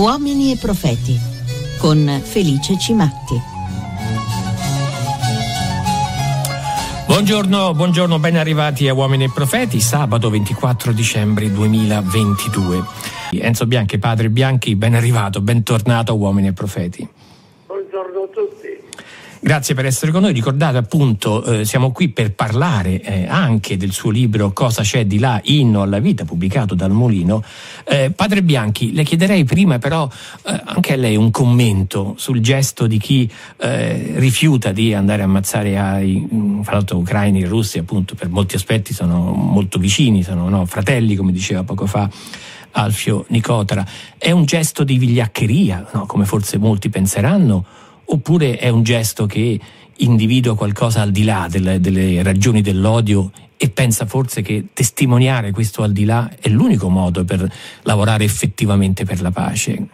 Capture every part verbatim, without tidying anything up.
Uomini e profeti con Felice Cimatti. Buongiorno, buongiorno, ben arrivati a Uomini e Profeti, sabato ventiquattro dicembre duemilaventidue. Enzo Bianchi, padre Bianchi, ben arrivato, bentornato a Uomini e Profeti. Buongiorno a tutti. Grazie per essere con noi. Ricordate appunto, eh, siamo qui per parlare eh, anche del suo libro Cosa c'è di là, Inno alla vita, pubblicato dal Molino. Eh, padre Bianchi, le chiederei prima però eh, anche a lei un commento sul gesto di chi eh, rifiuta di andare a ammazzare ai, fra l'altro, ucraini e russi, appunto per molti aspetti sono molto vicini, sono no, fratelli, come diceva poco fa Alfio Nicotra. È un gesto di vigliaccheria, no, come forse molti penseranno, oppure è un gesto che individua qualcosa al di là delle, delle ragioni dell'odio e pensa forse che testimoniare questo al di là è l'unico modo per lavorare effettivamente per la pace?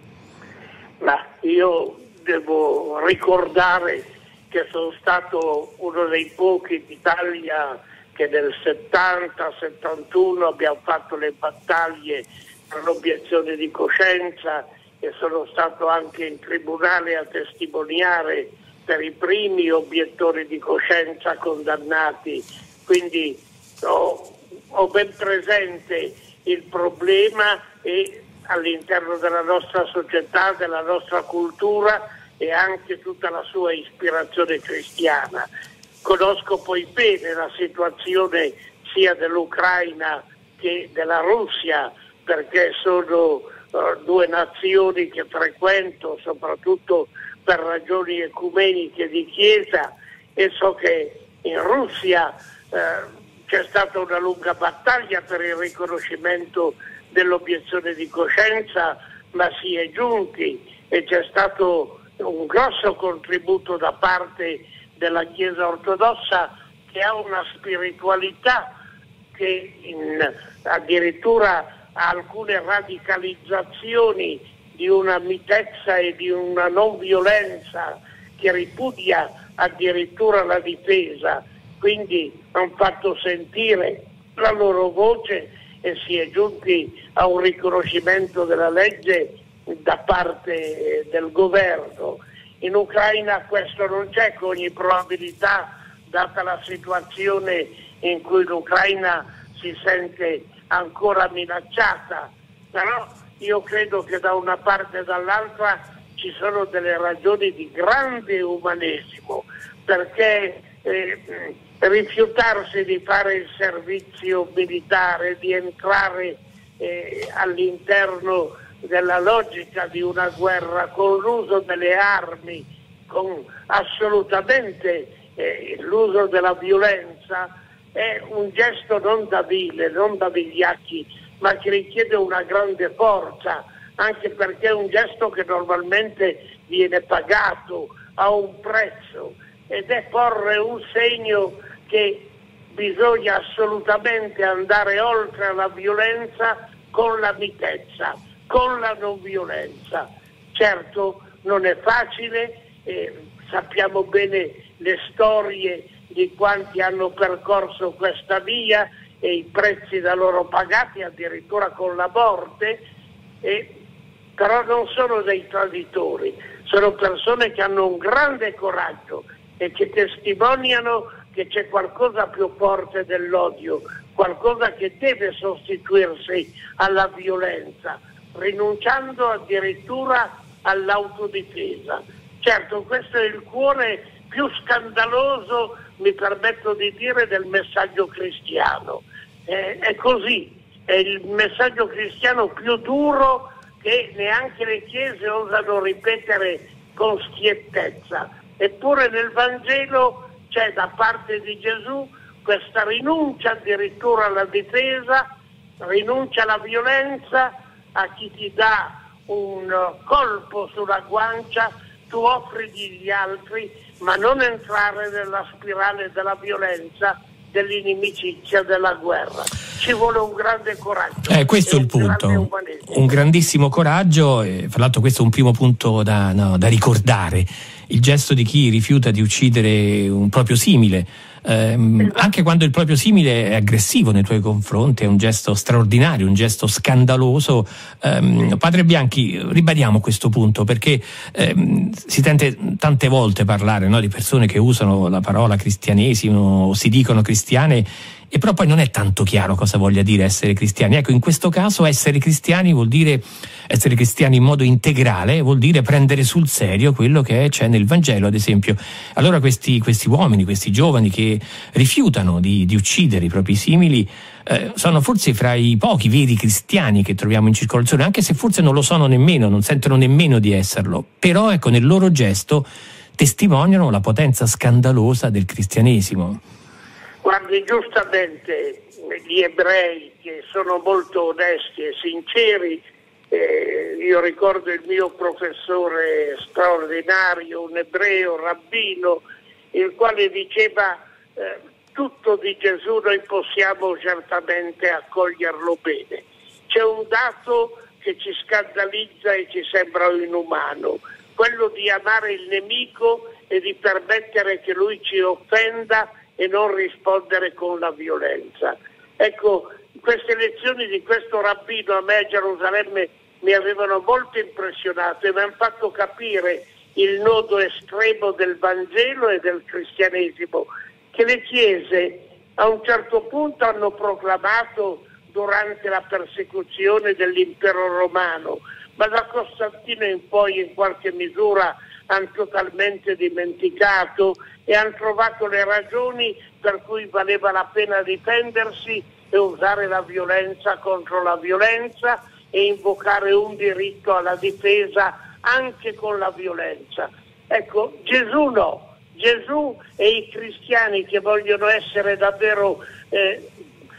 Ma io devo ricordare che sono stato uno dei pochi d'Italia che nel settanta settantuno abbiamo fatto le battaglie per l'obiezione di coscienza e sono stato anche in tribunale a testimoniare per i primi obiettori di coscienza condannati, quindi ho, ho ben presente il problema e all'interno della nostra società, della nostra cultura e anche tutta la sua ispirazione cristiana. Conosco poi bene la situazione sia dell'Ucraina che della Russia, perché sono uh, due nazioni che frequento soprattutto per ragioni ecumeniche di Chiesa, e so che in Russia uh, c'è stata una lunga battaglia per il riconoscimento dell'obiezione di coscienza, ma si è giunti e c'è stato un grosso contributo da parte della Chiesa ortodossa, che ha una spiritualità che in, addirittura ha alcune radicalizzazioni di una mitezza e di una non violenza che ripudia addirittura la difesa, quindi hanno fatto sentire la loro voce e si è giunti a un riconoscimento della legge da parte del governo. In Ucraina questo non c'è, con ogni probabilità, data la situazione in cui l'Ucraina si sente ancora minacciata, però io credo che da una parte e dall'altra ci sono delle ragioni di grande umanesimo, perché eh, rifiutarsi di fare il servizio militare, di entrare eh, all'interno della logica di una guerra con l'uso delle armi, con assolutamente eh, l'uso della violenza, è un gesto non da vile, non da vigliacchi, ma che richiede una grande forza, anche perché è un gesto che normalmente viene pagato a un prezzo, ed è porre un segno che bisogna assolutamente andare oltre la violenza con la mitezza, con la non violenza. Certo non è facile, eh, sappiamo bene le storie di quanti hanno percorso questa via e i prezzi da loro pagati, addirittura con la morte, eh, però non sono dei traditori, sono persone che hanno un grande coraggio e che testimoniano che c'è qualcosa più forte dell'odio, qualcosa che deve sostituirsi alla violenza, rinunciando addirittura all'autodifesa. Certo, questo è il cuore più scandaloso, mi permetto di dire, del messaggio cristiano. Eh, è così, è il messaggio cristiano più duro che neanche le chiese osano ripetere con schiettezza. Eppure nel Vangelo c'è da parte di Gesù questa rinuncia addirittura alla difesa, rinuncia alla violenza. A chi ti dà un colpo sulla guancia tu offri gli altri, ma non entrare nella spirale della violenza, dell'inimicizia, della guerra. Ci vuole un grande coraggio. Eh, questo è il punto, un grandissimo coraggio, e fra l'altro questo è un primo punto da, no, da ricordare. il gesto di chi rifiuta di uccidere un proprio simile. Eh, anche quando il proprio simile è aggressivo nei tuoi confronti, è un gesto straordinario, un gesto scandaloso. Eh, Padre Bianchi, ribadiamo questo punto, perché eh, si tende tante volte parlare, no, di persone che usano la parola cristianesimo o si dicono cristiane, e però poi non è tanto chiaro cosa voglia dire essere cristiani. Ecco, in questo caso essere cristiani vuol dire essere cristiani in modo integrale, vuol dire prendere sul serio quello che c'è nel Vangelo, ad esempio. Allora questi, questi uomini, questi giovani che rifiutano di, di uccidere i propri simili eh, sono forse fra i pochi veri cristiani che troviamo in circolazione, anche se forse non lo sono nemmeno, non sentono nemmeno di esserlo, però ecco, nel loro gesto testimoniano la potenza scandalosa del cristianesimo. Guardi, giustamente gli ebrei, che sono molto onesti e sinceri, eh, io ricordo il mio professore straordinario, un ebreo, rabbino, il quale diceva eh, tutto di Gesù noi possiamo certamente accoglierlo bene. C'è un dato che ci scandalizza e ci sembra inumano, quello di amare il nemico e di permettere che lui ci offenda e non rispondere con la violenza. Ecco, queste lezioni di questo rabbino a me a Gerusalemme mi avevano molto impressionato e mi hanno fatto capire il nodo estremo del Vangelo e del cristianesimo, che le chiese a un certo punto hanno proclamato durante la persecuzione dell'impero romano, ma da Costantino in poi in qualche misura hanno totalmente dimenticato e hanno trovato le ragioni per cui valeva la pena difendersi e usare la violenza contro la violenza e invocare un diritto alla difesa anche con la violenza. Ecco, Gesù no, Gesù e i cristiani che vogliono essere davvero eh,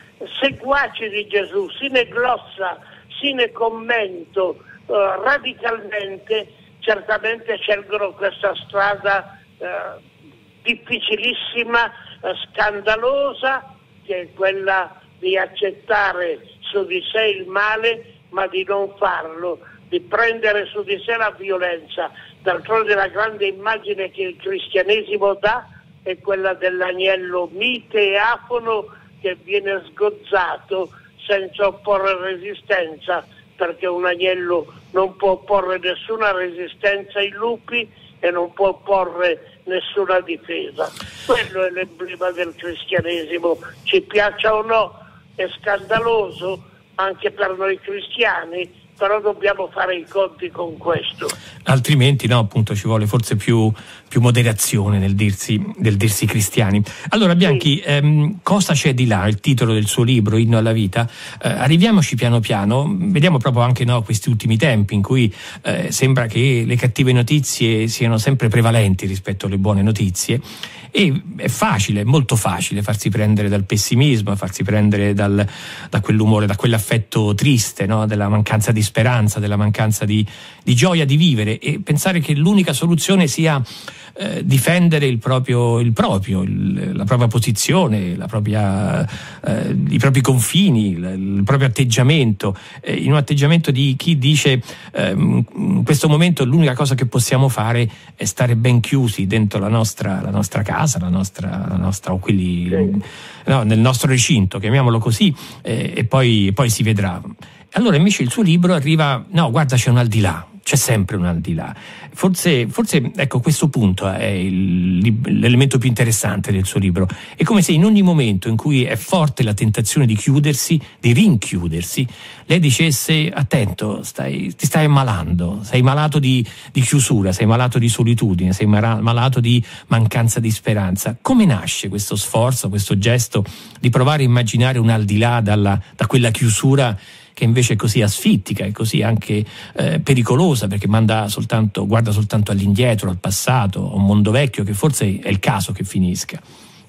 seguaci di Gesù, sine glossa, sine commento, eh, radicalmente, certamente scelgono questa strada eh, difficilissima, eh, scandalosa, che è quella di accettare su di sé il male, ma di non farlo, di prendere su di sé la violenza. D'altronde la grande immagine che il cristianesimo dà è quella dell'agnello mite e afono che viene sgozzato senza opporre resistenza, perché un agnello non può opporre nessuna resistenza ai lupi e non può opporre nessuna difesa. Quello è l'emblema del cristianesimo, ci piaccia o no, è scandaloso anche per noi cristiani, però dobbiamo fare i conti con questo. Altrimenti no, appunto ci vuole forse più, più moderazione nel dirsi, nel dirsi cristiani. Allora Bianchi, sì. ehm, cosa c'è di là? Il titolo del suo libro, Inno alla vita. Eh, arriviamoci piano piano, vediamo proprio anche no, questi ultimi tempi in cui eh, sembra che le cattive notizie siano sempre prevalenti rispetto alle buone notizie. E è facile, è molto facile farsi prendere dal pessimismo, farsi prendere dal, da quell'umore, da quell'affetto triste, no? Della mancanza di speranza, della mancanza di, di gioia di vivere, e pensare che l'unica soluzione sia eh, difendere il proprio, il proprio il, la propria posizione, la propria, eh, i propri confini, il, il proprio atteggiamento, eh, in un atteggiamento di chi dice eh, in questo momento l'unica cosa che possiamo fare è stare ben chiusi dentro la nostra, la nostra casa, la nostra, la nostra o quelli, sì. no, nel nostro recinto, chiamiamolo così, eh, e poi, poi si vedrà. Allora invece il suo libro arriva, no, guarda, c'è un al di là, c'è sempre un al di là. Forse, forse ecco, questo punto è il, l'elemento più interessante del suo libro. È come se in ogni momento in cui è forte la tentazione di chiudersi, di rinchiudersi, lei dicesse: attento, stai, ti stai ammalando, sei malato di, di chiusura, sei malato di solitudine, sei malato di mancanza di speranza. Come nasce questo sforzo, questo gesto di provare a immaginare un al di là dalla, da quella chiusura che invece è così asfittica e così anche eh, pericolosa, perché manda soltanto, guarda soltanto all'indietro, al passato, a un mondo vecchio che forse è il caso che finisca?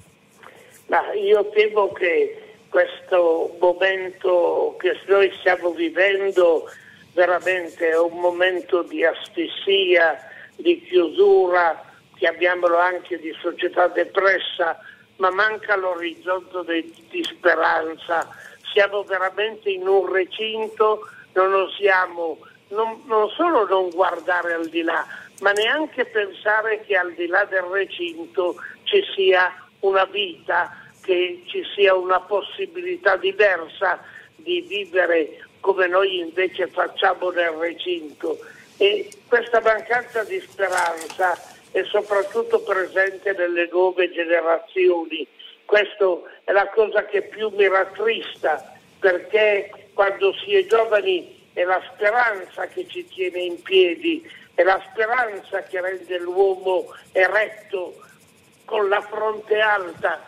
Ma io temo che questo momento che noi stiamo vivendo veramente è un momento di asfissia, di chiusura, chiamiamolo anche di società depressa, ma manca l'orizzonte di, di speranza. Siamo veramente in un recinto, non osiamo non, non solo non guardare al di là, ma neanche pensare che al di là del recinto ci sia una vita, che ci sia una possibilità diversa di vivere come noi invece facciamo nel recinto. E questa mancanza di speranza è soprattutto presente nelle nuove generazioni. Questo è la cosa che più mi rattrista, perché quando si è giovani è la speranza che ci tiene in piedi, è la speranza che rende l'uomo eretto, con la fronte alta,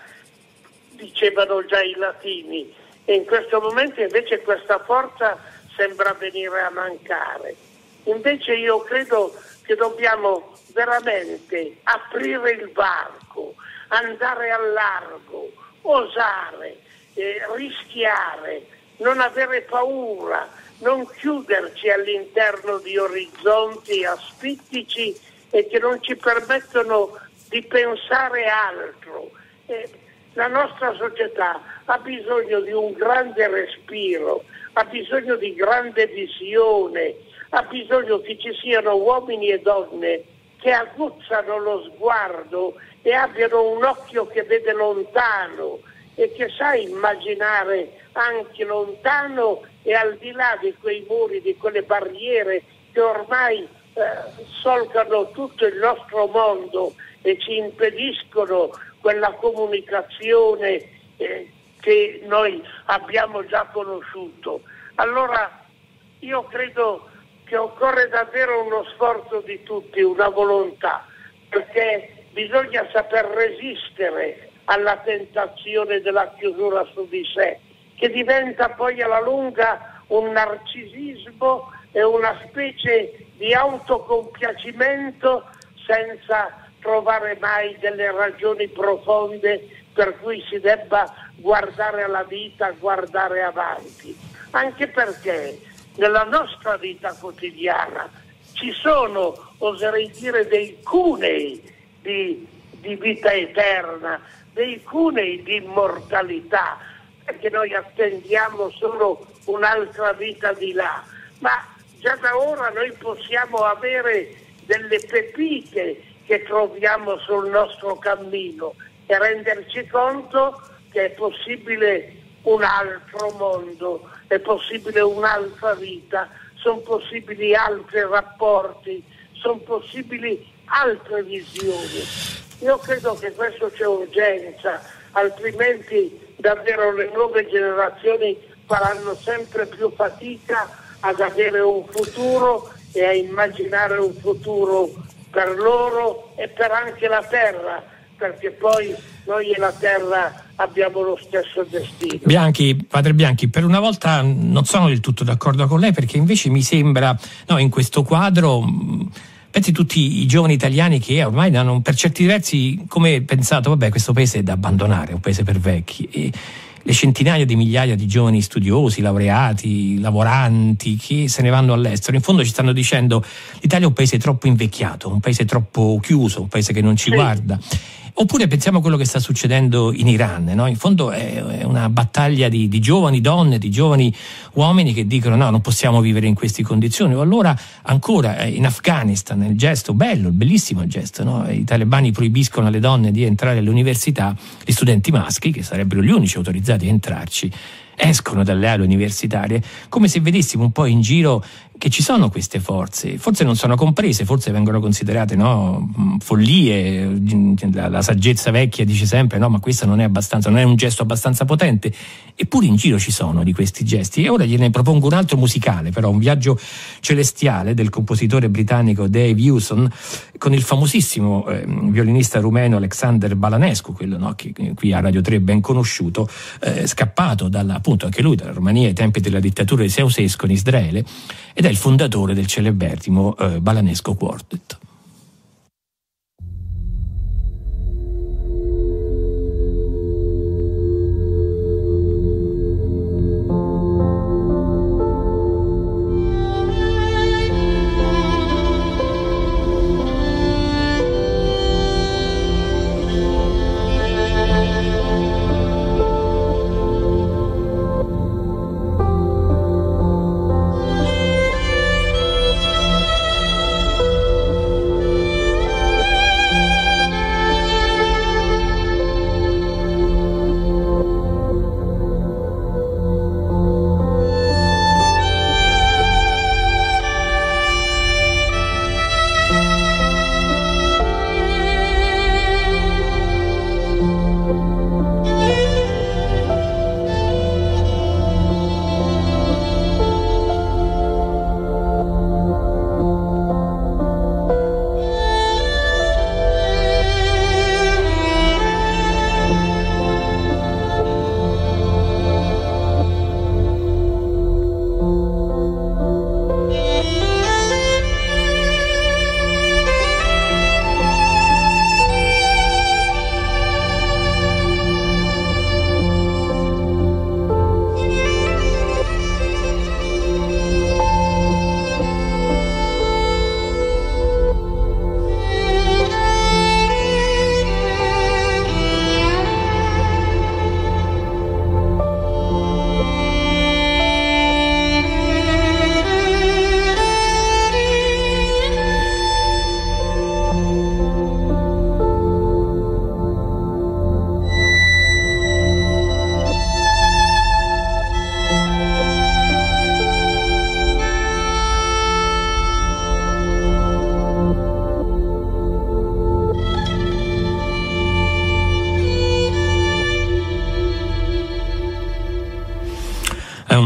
dicevano già i latini, e in questo momento invece questa forza sembra venire a mancare. Invece io credo che dobbiamo veramente aprire il varco, andare al largo, osare, eh, rischiare, non avere paura, non chiuderci all'interno di orizzonti aspittici e che non ci permettono di pensare altro. Eh, la nostra società ha bisogno di un grande respiro, ha bisogno di grande visione, ha bisogno che ci siano uomini e donne che aguzzano lo sguardo e abbiano un occhio che vede lontano e che sa immaginare anche lontano e al di là di quei muri, di quelle barriere che ormai eh, solcano tutto il nostro mondo e ci impediscono quella comunicazione eh, che noi abbiamo già conosciuto. Allora io credo che occorre davvero uno sforzo di tutti, una volontà, perché bisogna saper resistere alla tentazione della chiusura su di sé, che diventa poi alla lunga un narcisismo e una specie di autocompiacimento senza trovare mai delle ragioni profonde per cui si debba guardare alla vita, guardare avanti. Anche perché nella nostra vita quotidiana ci sono, oserei dire, dei cunei di, di vita eterna, dei cunei di immortalità, perché noi attendiamo solo un'altra vita di là, ma già da ora noi possiamo avere delle pepite che troviamo sul nostro cammino e renderci conto che è possibile un altro mondo, è possibile un'altra vita, sono possibili altri rapporti, sono possibili altre visioni. Io credo che questo c'è urgenza, altrimenti davvero le nuove generazioni faranno sempre più fatica ad avere un futuro e a immaginare un futuro per loro e per anche la terra, perché poi noi e la terra abbiamo lo stesso destino. Bianchi, padre Bianchi, per una volta non sono del tutto d'accordo con lei, perché invece mi sembra, no, in questo quadro, pensi tutti i giovani italiani che ormai hanno per certi versi come pensato, vabbè, questo paese è da abbandonare, è un paese per vecchi, e le centinaia di migliaia di giovani studiosi, laureati, lavoranti che se ne vanno all'estero, in fondo ci stanno dicendo l'Italia è un paese troppo invecchiato, un paese troppo chiuso, un paese che non ci sì. guarda. Oppure pensiamo a quello che sta succedendo in Iran, no? In fondo è una battaglia di, di giovani donne, di giovani uomini che dicono no, non possiamo vivere in queste condizioni. O allora ancora in Afghanistan, il gesto bello, il bellissimo gesto, no? I talebani proibiscono alle donne di entrare all'università, gli studenti maschi, che sarebbero gli unici autorizzati a entrarci, escono dalle aule universitarie, come se vedessimo un po' in giro che ci sono queste forze, forse non sono comprese, forse vengono considerate no, follie, la, la saggezza vecchia dice sempre no, ma questo non è abbastanza, non è un gesto abbastanza potente, eppure in giro ci sono di questi gesti. E ora gliene propongo un altro musicale, però un viaggio celestiale del compositore britannico Dave Hewson con il famosissimo eh, violinista rumeno Alexander Balanescu, quello no, che qui a Radio tre è ben conosciuto, eh, scappato dalla, appunto anche lui dalla Romania ai tempi della dittatura di Ceausescu in Israele, ed è il fondatore del celeberrimo eh, Balanescu Quartet.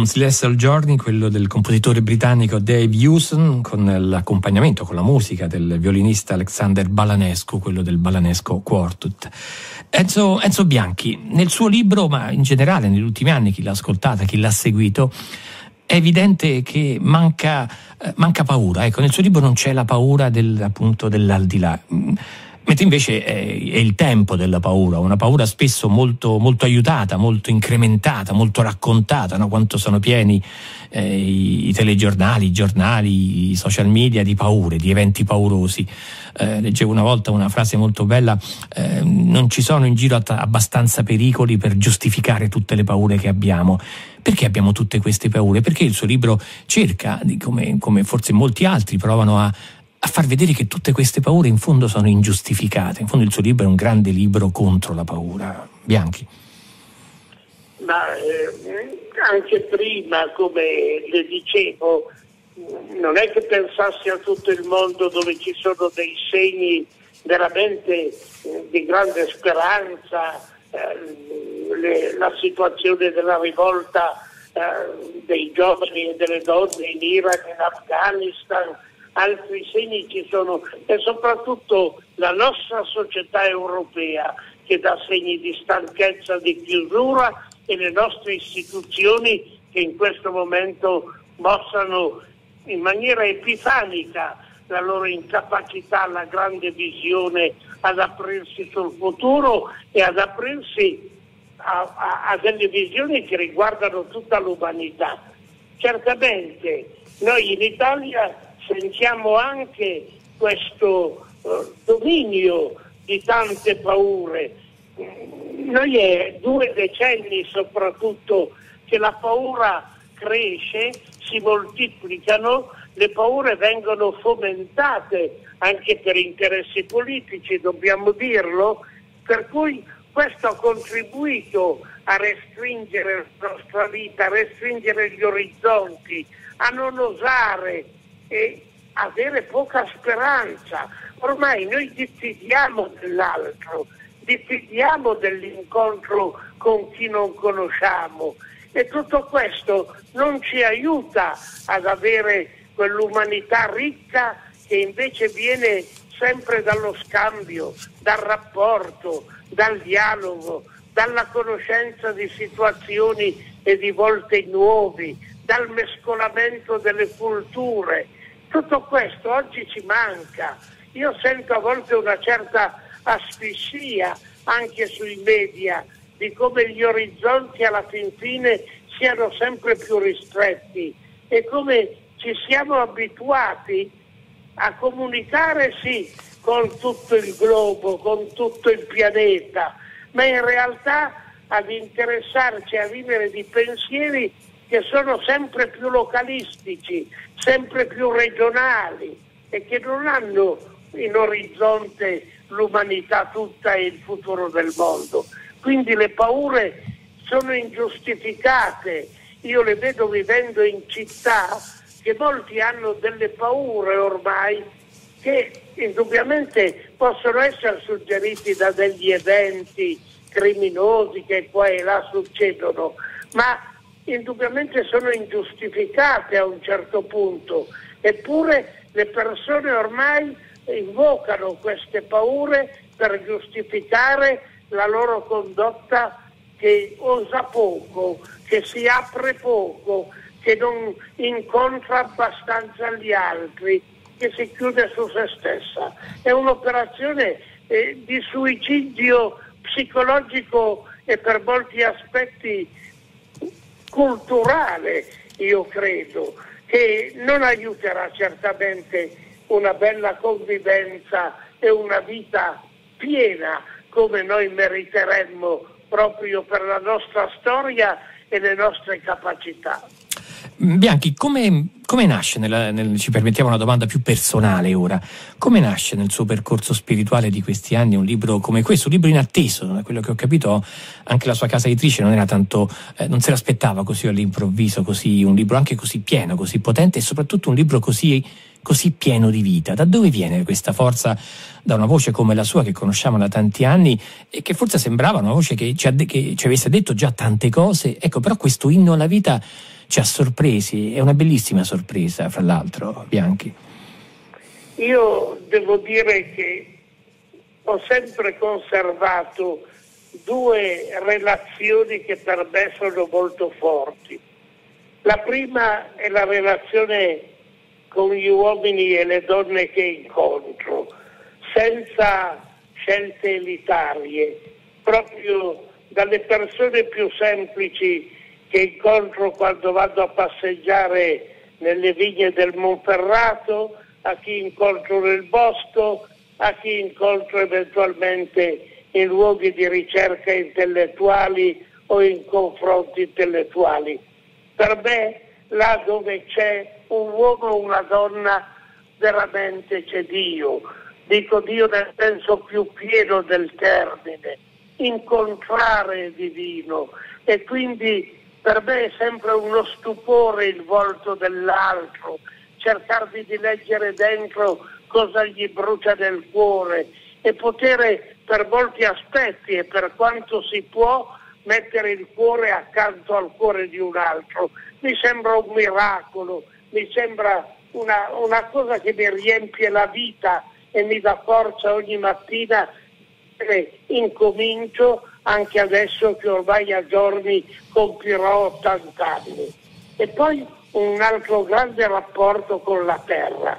Celestial Journey, quello del compositore britannico Dave Hewson, con l'accompagnamento, con la musica del violinista Alexander Balanescu, quello del Balanesco Quartet. Enzo, Enzo Bianchi, nel suo libro, ma in generale negli ultimi anni, chi l'ha ascoltata, chi l'ha seguito, è evidente che manca, eh, manca paura. Ecco, nel suo libro non c'è la paura del, appunto, dell'aldilà. Mentre invece è, è il tempo della paura, una paura spesso molto, molto aiutata, molto incrementata, molto raccontata, no? Quanto sono pieni eh, i, i telegiornali, i giornali, i social media di paure, di eventi paurosi. Eh, leggevo una volta una frase molto bella, eh, non ci sono in giro att- abbastanza pericoli per giustificare tutte le paure che abbiamo. Perché abbiamo tutte queste paure? Perché il suo libro cerca, come, come forse molti altri provano a a far vedere che tutte queste paure in fondo sono ingiustificate. In fondo il suo libro è un grande libro contro la paura. Bianchi. Ma eh, anche prima, come le dicevo, non è che pensassi a tutto il mondo dove ci sono dei segni veramente eh, di grande speranza, eh, le, la situazione della rivolta eh, dei giovani e delle donne in Iraq, in Afghanistan. Altri segni ci sono, e soprattutto la nostra società europea che dà segni di stanchezza, di chiusura, e le nostre istituzioni che in questo momento mostrano in maniera epifanica la loro incapacità, la grande visione ad aprirsi sul futuro e ad aprirsi a, a, a delle visioni che riguardano tutta l'umanità. Certamente noi in Italia sentiamo anche questo uh, dominio di tante paure. Noi è due decenni soprattutto che la paura cresce, si moltiplicano, le paure vengono fomentate anche per interessi politici, dobbiamo dirlo, per cui questo ha contribuito a restringere la nostra vita, a restringere gli orizzonti, a non osare e avere poca speranza. Ormai noi diffidiamo dell'altro, diffidiamo dell'incontro con chi non conosciamo, e tutto questo non ci aiuta ad avere quell'umanità ricca che invece viene sempre dallo scambio, dal rapporto, dal dialogo, dalla conoscenza di situazioni e di volti nuovi, dal mescolamento delle culture. Tutto questo oggi ci manca. Io sento a volte una certa asfissia anche sui media di come gli orizzonti alla fin fine siano sempre più ristretti e come ci siamo abituati a comunicare sì con tutto il globo, con tutto il pianeta, ma in realtà ad interessarci a vivere di pensieri che sono sempre più localistici, sempre più regionali e che non hanno in orizzonte l'umanità tutta e il futuro del mondo. Quindi le paure sono ingiustificate. Io le vedo vivendo in città che molti hanno delle paure ormai che indubbiamente possono essere suggeriti da degli eventi criminosi che qua e là succedono, ma indubbiamente sono ingiustificate a un certo punto. Eppure le persone ormai invocano queste paure per giustificare la loro condotta che osa poco, che si apre poco, che non incontra abbastanza gli altri, che si chiude su se stessa. È un'operazione eh, di suicidio psicologico e per molti aspetti culturale, io credo, che non aiuterà certamente una bella convivenza e una vita piena come noi meriteremmo proprio per la nostra storia e le nostre capacità. Bianchi, come, come nasce, nella, nel, ci permettiamo una domanda più personale ora, come nasce nel suo percorso spirituale di questi anni un libro come questo, un libro inatteso? Da quello che ho capito anche la sua casa editrice non era tanto, eh, non se l'aspettava così all'improvviso, così, un libro anche così pieno, così potente e soprattutto un libro così, così pieno di vita. Da dove viene questa forza da una voce come la sua che conosciamo da tanti anni e che forse sembrava una voce che ci, ha de- che ci avesse detto già tante cose, ecco, però questo inno alla vita ci ha sorpresi, è una bellissima sorpresa, fra l'altro, Bianchi. Io devo dire che ho sempre conservato due relazioni che per me sono molto forti. La prima è la relazione con gli uomini e le donne che incontro, senza scelte elitarie, proprio dalle persone più semplici che incontro quando vado a passeggiare nelle vigne del Monferrato, a chi incontro nel bosco, a chi incontro eventualmente in luoghi di ricerca intellettuali o in confronti intellettuali. Per me, là dove c'è un uomo o una donna, veramente c'è Dio. Dico Dio nel senso più pieno del termine, incontrare il divino, e quindi per me è sempre uno stupore il volto dell'altro, cercarvi di leggere dentro cosa gli brucia nel cuore e poter per molti aspetti e per quanto si può mettere il cuore accanto al cuore di un altro. Mi sembra un miracolo, mi sembra una, una cosa che mi riempie la vita e mi dà forza ogni mattina e incomincio anche adesso che ormai a giorni compirò ottanta anni. E poi un altro grande rapporto con la terra.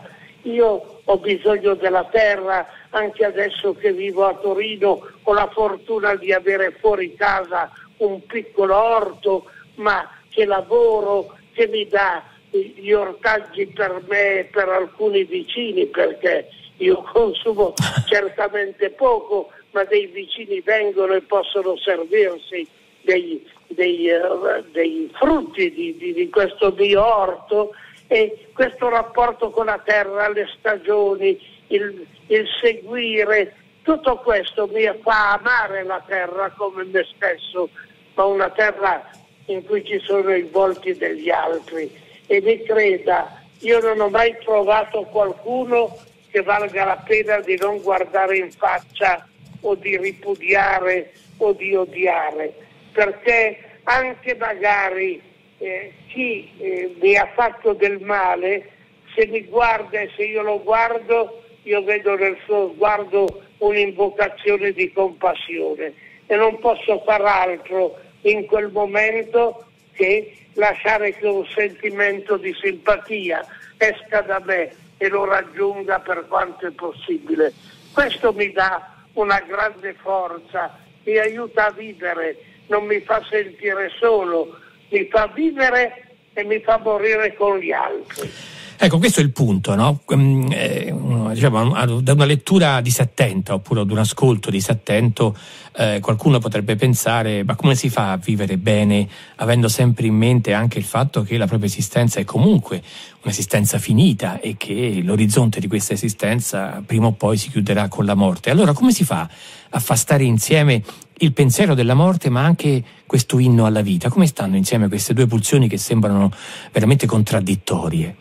Io ho bisogno della terra, anche adesso che vivo a Torino ho la fortuna di avere fuori casa un piccolo orto, ma che lavoro, che mi dà gli ortaggi per me e per alcuni vicini, perché io consumo certamente poco, ma dei vicini vengono e possono servirsi dei, dei, uh, dei frutti di, di, di questo mio orto, e questo rapporto con la terra, le stagioni, il, il seguire, tutto questo mi fa amare la terra come me stesso, ma una terra in cui ci sono i volti degli altri. E mi creda, io non ho mai trovato qualcuno che valga la pena di non guardare in faccia o di ripudiare o di odiare, perché anche magari eh, chi eh, mi ha fatto del male, se mi guarda e se io lo guardo, io vedo nel suo sguardo un'invocazione di compassione e non posso far altro in quel momento che lasciare che un sentimento di simpatia esca da me e lo raggiunga per quanto è possibile. Questo mi dà una grande forza, mi aiuta a vivere, non mi fa sentire solo, mi fa vivere e mi fa morire con gli altri. Ecco, questo è il punto, no? Eh, diciamo, da una lettura disattenta oppure ad un ascolto disattento, eh, qualcuno potrebbe pensare: ma come si fa a vivere bene avendo sempre in mente anche il fatto che la propria esistenza è comunque un'esistenza finita e che l'orizzonte di questa esistenza prima o poi si chiuderà con la morte? Allora come si fa a far stare insieme il pensiero della morte ma anche questo inno alla vita? Come stanno insieme queste due pulsioni che sembrano veramente contraddittorie?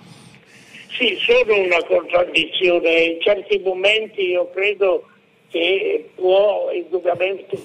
Sì, sono una contraddizione. In certi momenti io credo che può indubbiamente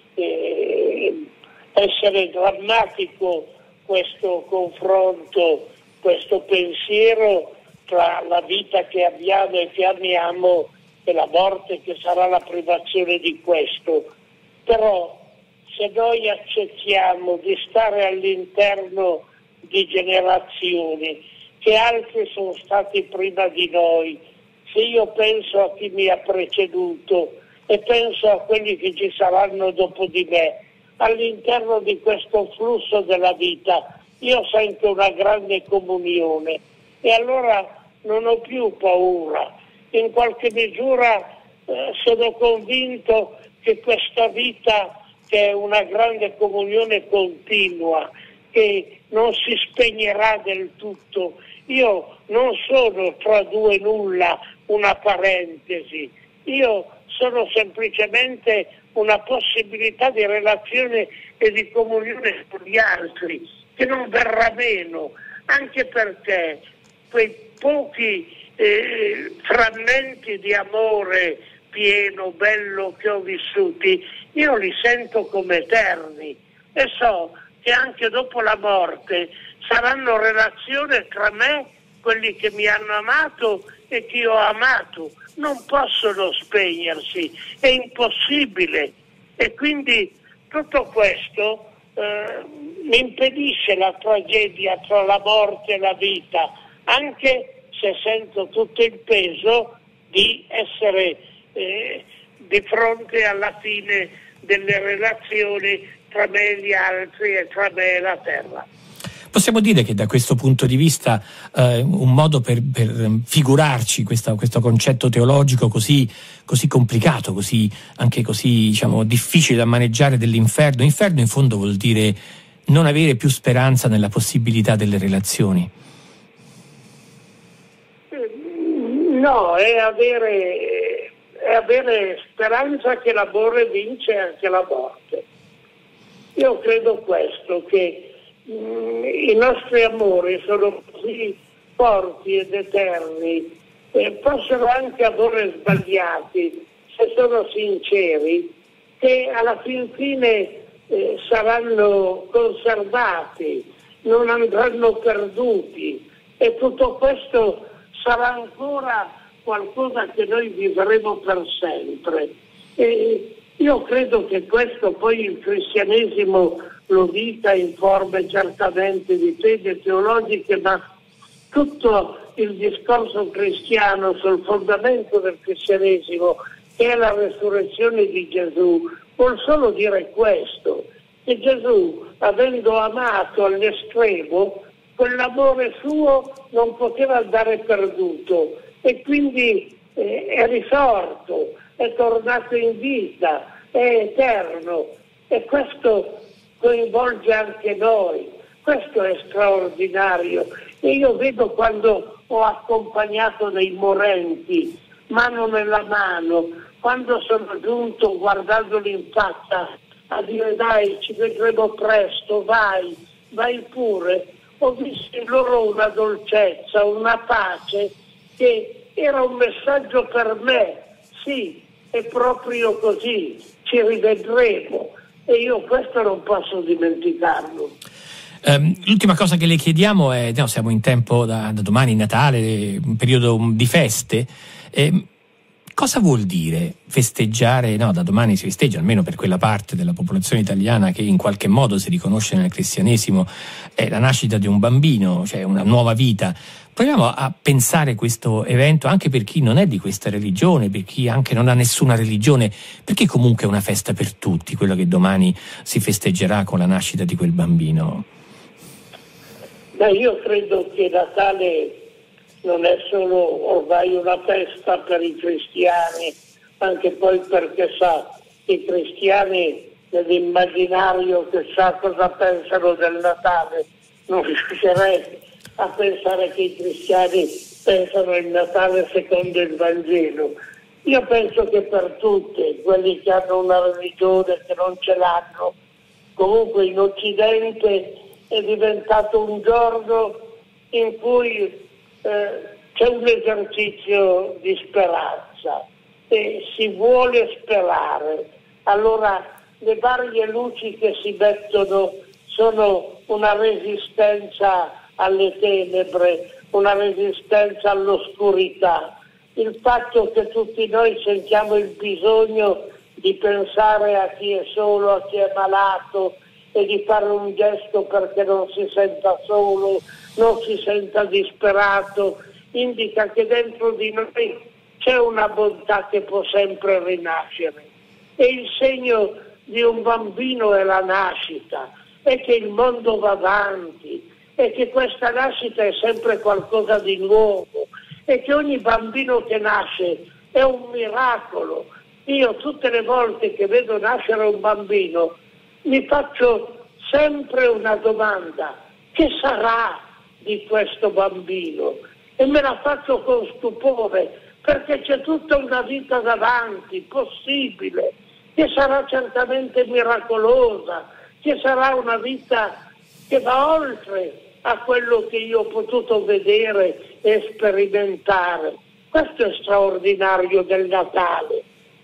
eh, essere drammatico questo confronto, questo pensiero tra la vita che abbiamo e che amiamo e la morte che sarà la privazione di questo. Però se noi accettiamo di stare all'interno di generazioni che altri sono stati prima di noi, se io penso a chi mi ha preceduto e penso a quelli che ci saranno dopo di me, all'interno di questo flusso della vita io sento una grande comunione e allora non ho più paura. In qualche misura eh, sono convinto che questa vita, che è una grande comunione continua, che non si spegnerà del tutto. Io non sono tra due nulla, una parentesi, io sono semplicemente una possibilità di relazione e di comunione con gli altri, che non verrà meno, anche perché quei pochi eh, frammenti di amore pieno, bello che ho vissuti, io li sento come eterni e so che anche dopo la morte saranno relazioni tra me, quelli che mi hanno amato e che ho amato, non possono spegnersi, è impossibile, e quindi tutto questo eh, mi impedisce la tragedia tra la morte e la vita, anche se sento tutto il peso di essere eh, di fronte alla fine delle relazioni tra me e gli altri e tra me e la terra. Possiamo dire che da questo punto di vista eh, un modo per, per figurarci questa, questo concetto teologico così, così complicato, così, anche così diciamo, difficile da maneggiare dell'inferno. Inferno in fondo vuol dire non avere più speranza nella possibilità delle relazioni. No, è avere, è avere speranza che l'amore vince anche la morte. Io credo questo, che i nostri amori sono così forti ed eterni, eh, possono anche amore sbagliati, se sono sinceri, che alla fin fine eh, saranno conservati, non andranno perduti, e tutto questo sarà ancora qualcosa che noi vivremo per sempre. E io credo che questo poi il cristianesimo lo dica in forme certamente di fede teologiche, ma tutto il discorso cristiano sul fondamento del cristianesimo, che è la resurrezione di Gesù, vuol solo dire questo, che Gesù, avendo amato all'estremo, quell'amore suo non poteva andare perduto, e quindi eh, è risorto, è tornato in vita, è eterno, e questo coinvolge anche noi. Questo è straordinario, e io vedo quando ho accompagnato dei morenti mano nella mano, quando sono giunto guardandoli in faccia a dire dai, ci vedremo presto, vai, vai pure, ho visto in loro una dolcezza, una pace che era un messaggio per me. Sì, è proprio così, ci rivedremo, e io questo non posso dimenticarlo. Um, l'ultima cosa che le chiediamo è, no, siamo in tempo da, da domani, Natale, un periodo di feste, eh, cosa vuol dire festeggiare, no, da domani si festeggia, almeno per quella parte della popolazione italiana che in qualche modo si riconosce nel cristianesimo, è la nascita di un bambino, cioè una nuova vita. Proviamo a pensare questo evento anche per chi non è di questa religione, per chi anche non ha nessuna religione, perché comunque è una festa per tutti, quello che domani si festeggerà con la nascita di quel bambino. Beh, io credo che Natale non è solo ormai una festa per i cristiani, anche poi perché sa, i cristiani nell'immaginario che sa cosa pensano del Natale, non riuscirei a pensare che i cristiani pensano il Natale secondo il Vangelo. Io penso che per tutti, quelli che hanno una religione, che non ce l'hanno, comunque in Occidente è diventato un giorno in cui eh, c'è un esercizio di speranza e si vuole sperare. Allora le varie luci che si mettono sono una resistenza alle tenebre, una resistenza all'oscurità. Il fatto che tutti noi sentiamo il bisogno di pensare a chi è solo, a chi è malato, e di fare un gesto perché non si senta solo, non si senta disperato, indica che dentro di noi c'è una bontà che può sempre rinascere. E il segno di un bambino è la nascita, è che il mondo va avanti, e che questa nascita è sempre qualcosa di nuovo, e che ogni bambino che nasce è un miracolo. Io tutte le volte che vedo nascere un bambino mi faccio sempre una domanda: che sarà di questo bambino? E me la faccio con stupore, perché c'è tutta una vita davanti, possibile, che sarà certamente miracolosa, che sarà una vita che va oltre a quello che io ho potuto vedere e sperimentare. Questo è straordinario del Natale.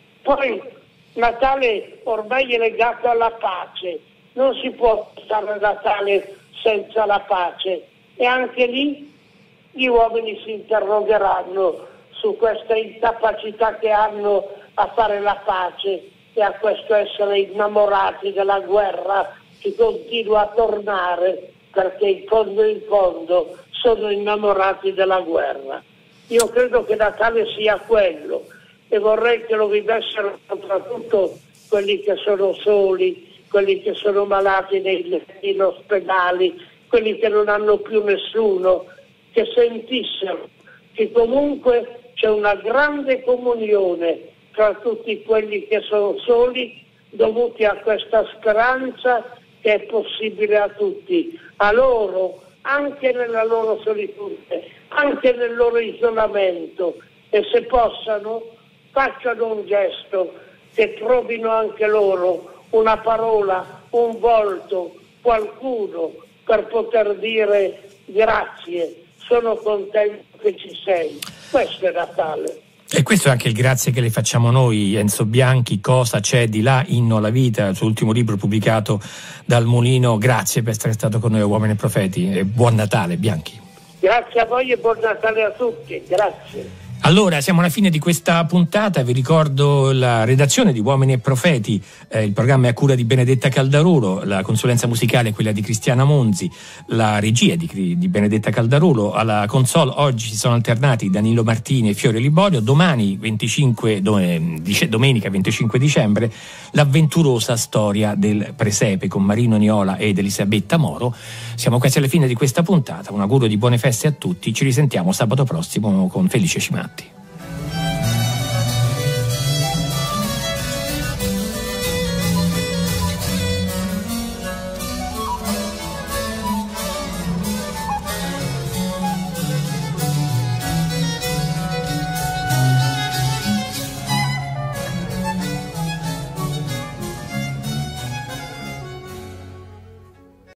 Poi Natale ormai è legato alla pace, non si può stare Natale senza la pace. E anche lì gli uomini si interrogheranno su questa incapacità che hanno a fare la pace e a questo essere innamorati della guerra che continua a tornare, perché in fondo in fondo sono innamorati della guerra. Io credo che Natale sia quello e vorrei che lo vivessero soprattutto quelli che sono soli, quelli che sono malati nei letti in ospedali, quelli che non hanno più nessuno, che sentissero che comunque c'è una grande comunione tra tutti quelli che sono soli, dovuti a questa speranza che è possibile a tutti, a loro, anche nella loro solitudine, anche nel loro isolamento, e se possano facciano un gesto, che trovino anche loro una parola, un volto, qualcuno per poter dire grazie, sono contento che ci sei. Questo è Natale. E questo è anche il grazie che le facciamo noi. Enzo Bianchi, Cosa c'è di là, Inno alla vita, il suo ultimo libro pubblicato dal Mulino. Grazie per essere stato con noi a Uomini e Profeti e buon Natale, Bianchi. Grazie a voi e buon Natale a tutti, grazie. Allora, siamo alla fine di questa puntata, vi ricordo la redazione di Uomini e Profeti, eh, il programma è a cura di Benedetta Caldarulo, la consulenza musicale è quella di Cristiana Monzi, la regia di, di Benedetta Caldarulo, alla console oggi si sono alternati Danilo Martini e Fiore Liborio, domani venticinque, domenica venticinque dicembre, l'avventurosa storia del presepe con Marino Niola ed Elisabetta Moro. Siamo quasi alla fine di questa puntata, un augurio di buone feste a tutti, ci risentiamo sabato prossimo con Felice Cimatta.